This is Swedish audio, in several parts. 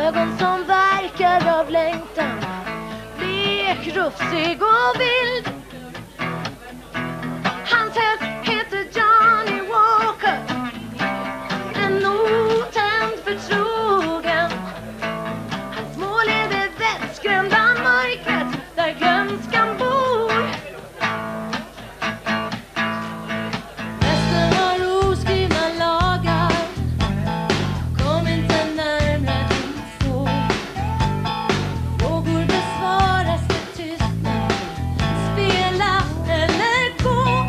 ögon som verkar av längtan, blek, rufsig och vild. Hans häst heter Johnny Walker, en otänd förtrogen. Hans mål är det vettskrämda mörkret där glömskan bor. Resten har oskrivna lagar, kom inte närmare din så. Frågor besvaras med tystnad, spela eller gå.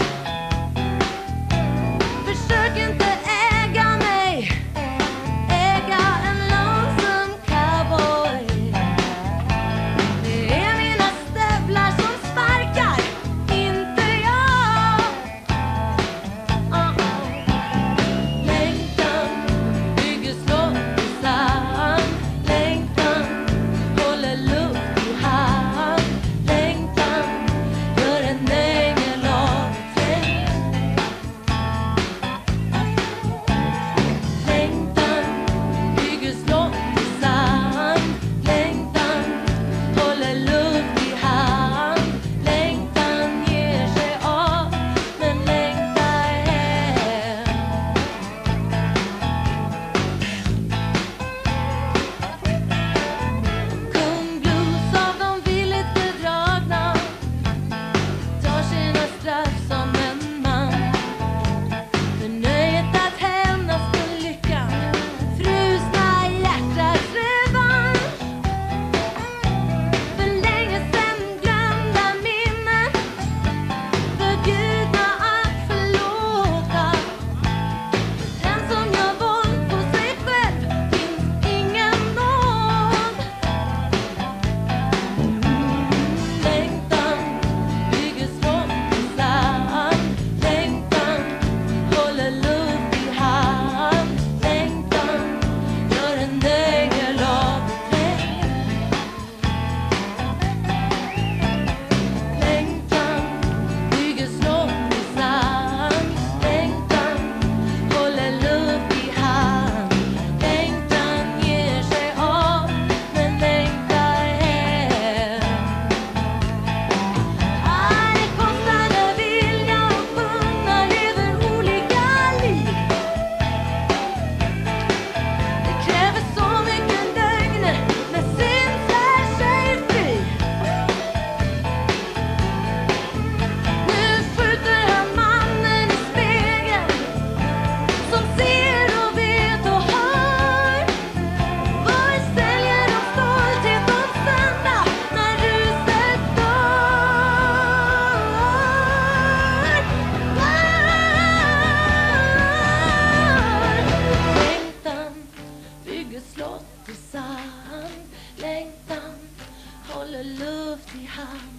Försök inte äga mig, äga en lonesome cowboy. Det är mina stövlar som sparkar, inte jag. Längtan bygger slott i sand, längtan håller luft i hand, längtan gör en ängel av trä. Längtan bygger slott i sand, längtan håller luft i hand, längtan ger sig av men längtar hem. Kung blues av de villigt bedragna tar sina straff som en man. För nöjet att hämnas på lyckan, frusna hjärtats revansch. För länge sedan glömda minnen, förbjudna att förlåta. Den som gör våld på sig själv finns ingen nåd. Längtan bygger slott i sand, längtan håller luft i hand, längtan gör en ängel av trä. Längtan bygger slott i sand, längtan håller luft i hand, längtan ger sig av men längtar hem. Det kostade vilja och sjunga över olika liv. Det kräver så mycket lögner när synd slär sig fri. Nu skjuter han mannen i spegeln som ser och vet och hör. Var säljer de stolthet om söndag när ruset dör? Längtan bygger slott i sand, längtan håller luft i hand.